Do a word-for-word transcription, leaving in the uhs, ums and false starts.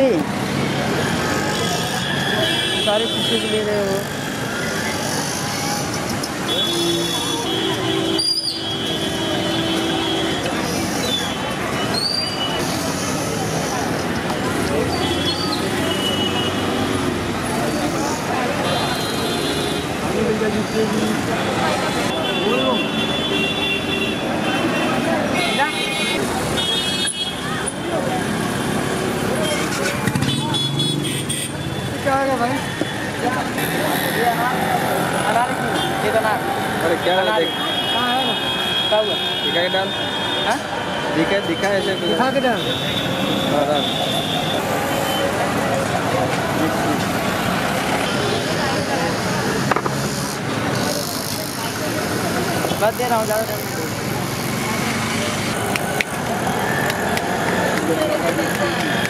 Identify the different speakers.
Speaker 1: सारे पीछे से ले रहे हो। क्या है भाई?
Speaker 2: अरे क्या है देख
Speaker 1: कहाँ है ना? क्या हुआ?
Speaker 2: दिखा के डाल।
Speaker 1: हाँ?
Speaker 2: दिखा दिखा ऐसे
Speaker 1: दिखा के डाल।
Speaker 2: हाँ डाल।
Speaker 1: बस दे रहा हूँ ज़्यादा।